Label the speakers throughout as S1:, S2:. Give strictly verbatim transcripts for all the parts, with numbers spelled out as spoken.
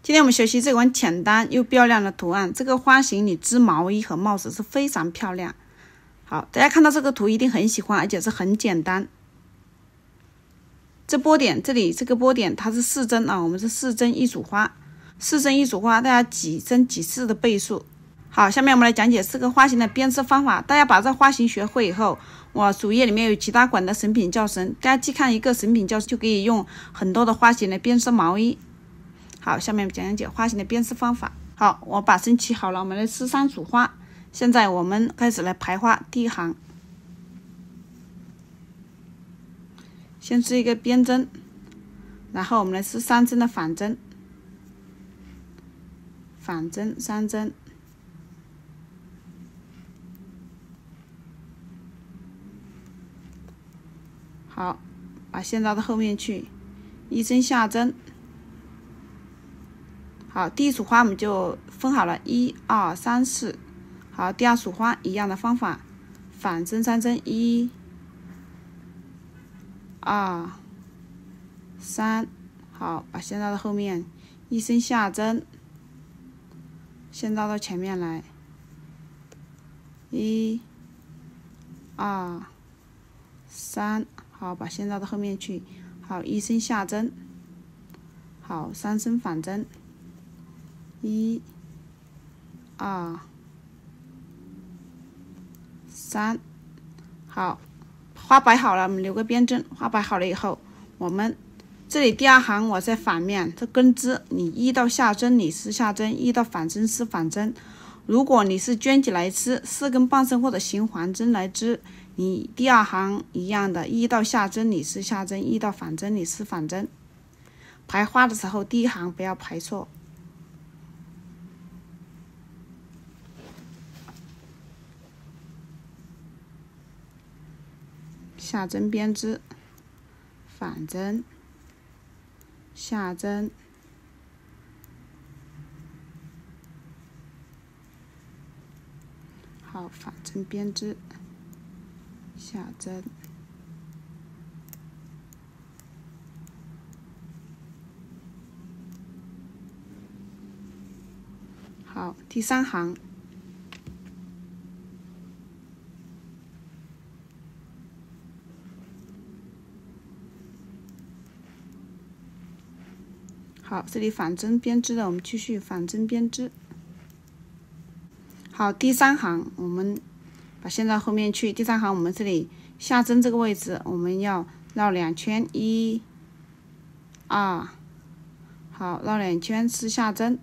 S1: 今天我们学习这款简单又漂亮的图案，这个花型你织毛衣和帽子是非常漂亮。好，大家看到这个图一定很喜欢，而且是很简单。这波点这里这个波点它是四针啊，我们是四针一组花，四针一组花，大家几针几次的倍数。好，下面我们来讲解这个花型的编织方法。大家把这花型学会以后，我主页里面有其他款的神品教程，大家既看一个神品教程就可以用很多的花型来编织毛衣。好，下面讲解花型的编织方法。好，我把针起好了，我们来织三组花。现在我们开始来排花。第一行，先织一个边针，然后我们来织三针的反针，反针三针。好，把线绕到后面去，一针下针。好，第一组花我们就分好了，一二三四。好，第二组花一样的方法，反针三针，一、二、三。好，把线绕到后面，一针下针，线绕到前面来，一、二、三。好，把线绕到后面去。好，一针下针，好，三针反针。一、二、三，好，花摆好了，我们留个边针。花摆好了以后，我们这里第二行我在反面，这根织你一到下针你丝下针，一到反针丝反针。如果你是卷起来织，四根半针或者行环针来织，你第二行一样的，一到下针你丝下针，一到反针你丝反针。排花的时候，第一行不要排错。下针编织，反针，下针，好，反针编织，下针，好，第三行。好，这里反针编织的，我们继续反针编织。好，第三行我们把线到后面去。第三行我们这里下针这个位置，我们要绕两圈，一、二，好，绕两圈丝下针。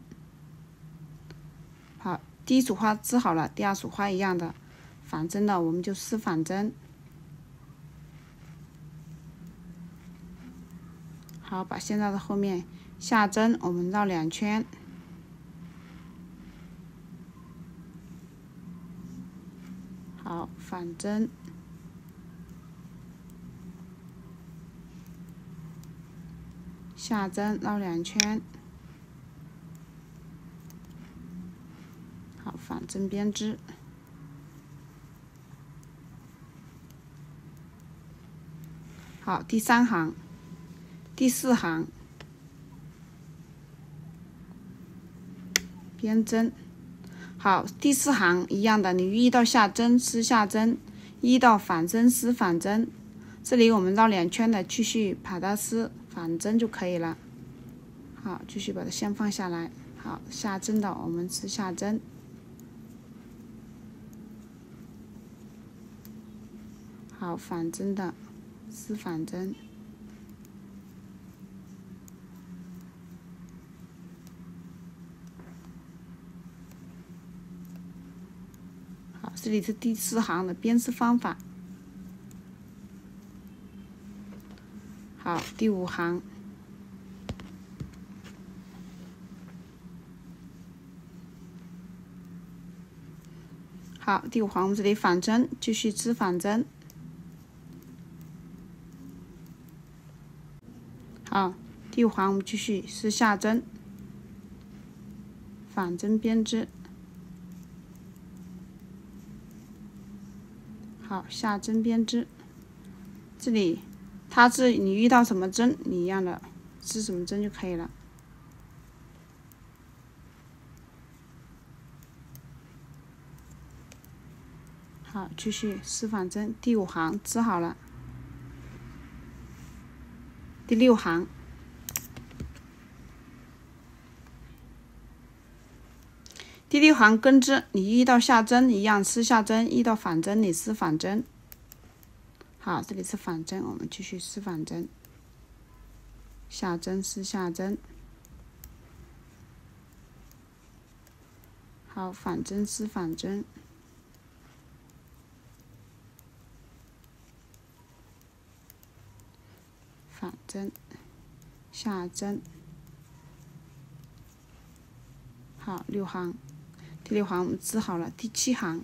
S1: 好，第一组花织好了，第二组花一样的，反针的我们就丝反针。好，把线绕到后面。下针我们绕两圈，好，反针，下针绕两圈，好，反针编织。好，第三行，第四行。编针，好，第四行一样的，你一到下针丝下针，一到反针丝反针，这里我们绕两圈的，继续把它丝反针就可以了。好，继续把它线放下来。好，下针的我们丝下针，好，反针的丝反针。这里是第四行的编织方法。好，第五行，好，第五行我们这里反针，继续织反针。好，第五行我们继续是下针，反针编织。好，下针编织，这里它是你遇到什么针，你一样的织什么针就可以了。 好，继续丝反针，第五行织好了，第六行，第六行跟织，你一到下针一样丝下针，一到反针你丝反针。好，这里是反针，我们继续丝反针，下针丝下针。好，反针丝反针。反针，下针，好，六行，第六行我们织好了，第七行，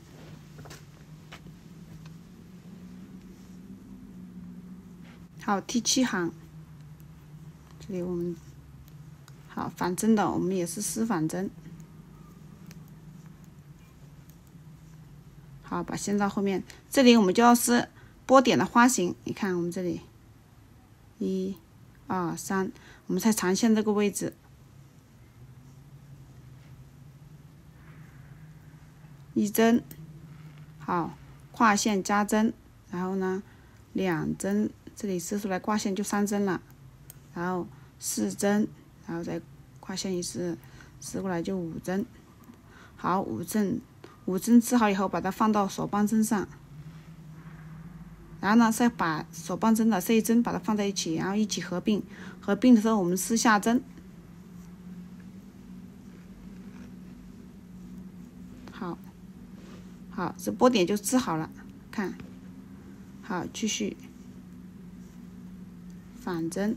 S1: 好，第七行，这里我们好反针的，我们也是丝反针，好，把线到后面，这里我们就要是波点的花型，你看我们这里。一、二、三，我们在长线这个位置，一针，好，跨线加针，然后呢，两针，这里织出来挂线就三针了，然后四针，然后再跨线一丝，织过来就五针，好，五针，五针织好以后，把它放到手帮针上。然后呢，再把手帮针的这一针把它放在一起，然后一起合并。合并的时候，我们丝下针。好，好，这波点就织好了。看，好，继续反针。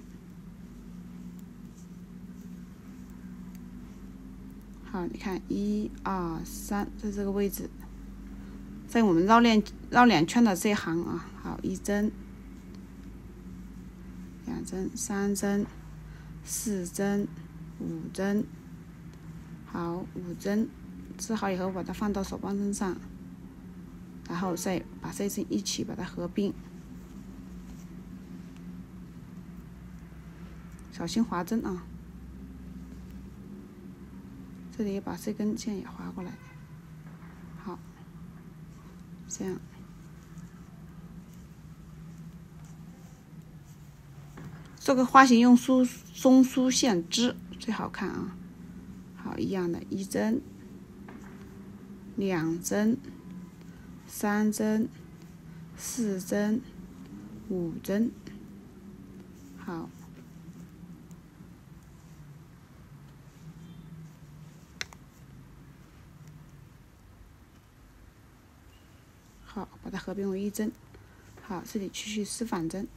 S1: 好，你看，一二三，在这个位置。在我们绕链绕两圈的这一行啊，好，一针、两针、三针、四针、五针，好，五针织好以后，把它放到手帮针上，然后再把这一针一起把它合并，小心划针啊！这里把这根线也划过来，好。这样，这个花型用疏中枢线织最好看啊。好，一样的，一针、两针、三针、四针、五针。好，好，把它合并为一针。好，这里继续丝反针。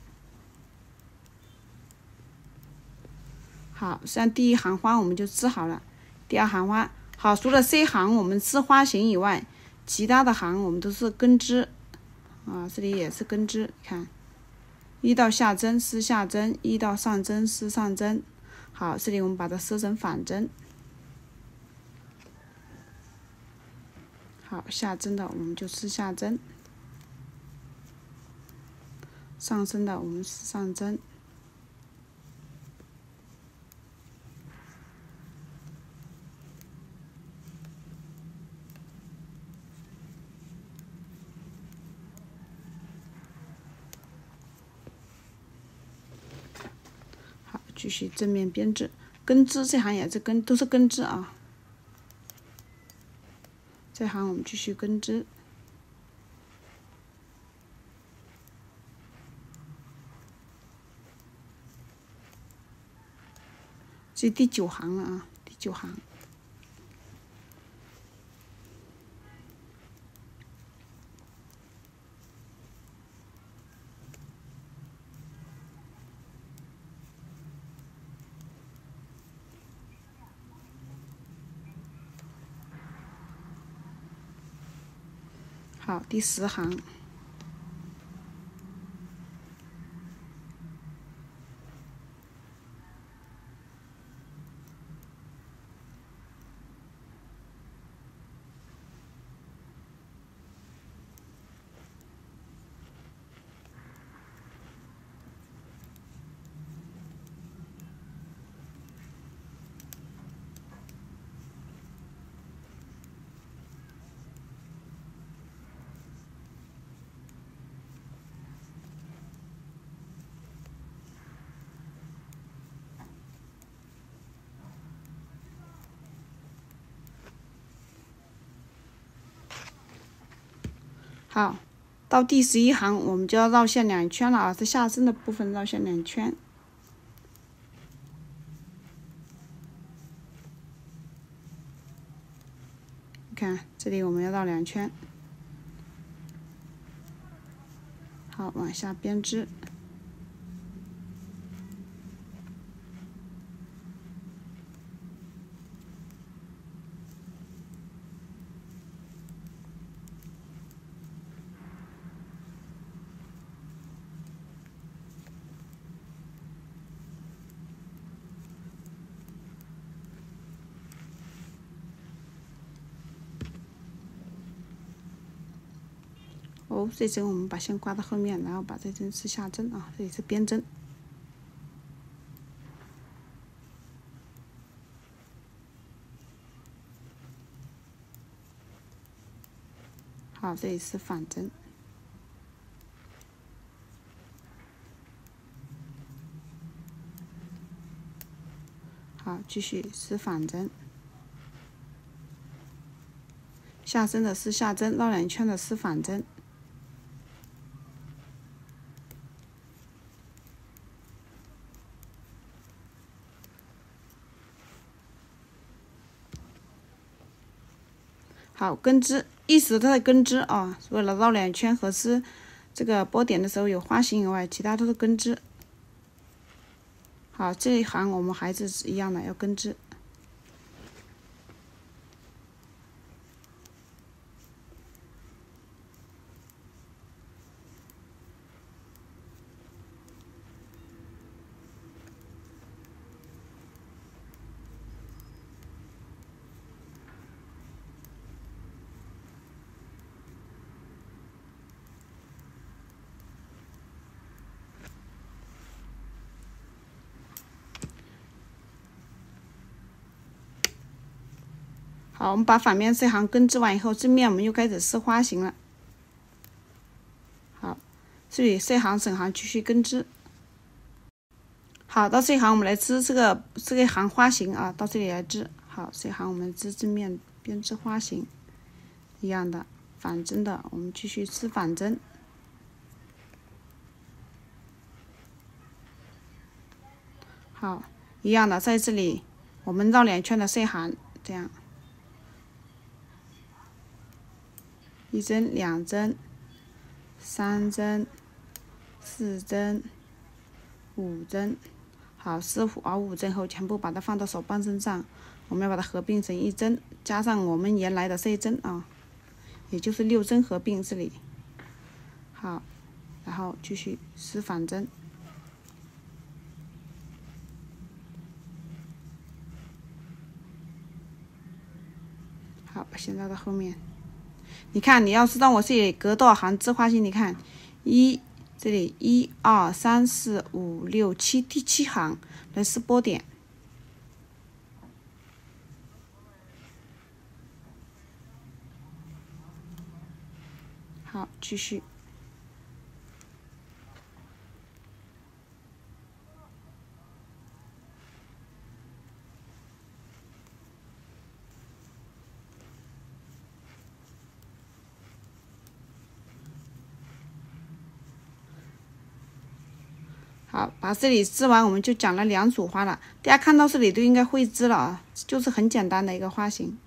S1: 好，像第一行花我们就织好了，第二行花好，除了 C 行我们织花型以外，其他的行我们都是跟织啊，这里也是跟织，看，一到下针丝下针，一到上针丝上针。好，这里我们把它丝成反针。好，下针的我们就丝下针，上针的我们丝上针。好，继续正面编织，跟织这行也是跟，都是跟织啊。这行我们继续跟织，这第九行了啊，第九行。好，第十行。 好，到第十一行我们就要绕线两圈了啊，这下身的部分绕线两圈。你看这里我们要绕两圈。好，往下编织。哦，这针我们把线挂到后面，然后把这针是下针啊，这里是边针。好，这里是反针。好，继续是反针。下针的是下针，绕两圈的是反针。好，跟织，意思它的跟织啊，为了绕两圈和织这个波点的时候有花形以外，其他都是跟织。好，这一行我们还是一样的，要跟织。好，我们把反面这行跟织完以后，正面我们又开始丝花形了。好，这里这行整行继续跟织。好，到这一行我们来织这个这个一行花形啊，到这里来织。好，这一行我们织正面编织花形，一样的反针的，我们继续织反针。好，一样的，在这里我们绕两圈的这一行，这样。一针、两针、三针、四针、五针。好，丝完五针后，全部把它放到手帮针上，我们要把它合并成一针，加上我们原来的这一针啊，也就是六针合并这里。好，然后继续丝反针。好，把线绕到后面。你看，你要知道我这里隔多少行织花形？你看，一这里一二三四五六七，第七行来丝波点。好，继续。好，把这里织完，我们就讲了两组花了。大家看到这里都应该会织了啊，就是很简单的一个花型。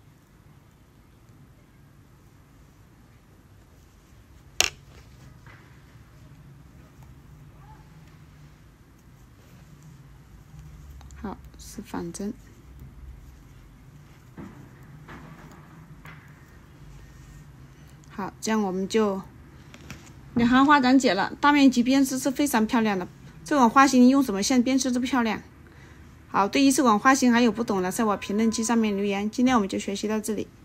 S1: 好，是反针。好，这样我们就两行花讲解了。大面积编织是非常漂亮的。这种花型用什么线编织都漂亮。好，对于这种花型还有不懂的，在我评论区上面留言。今天我们就学习到这里。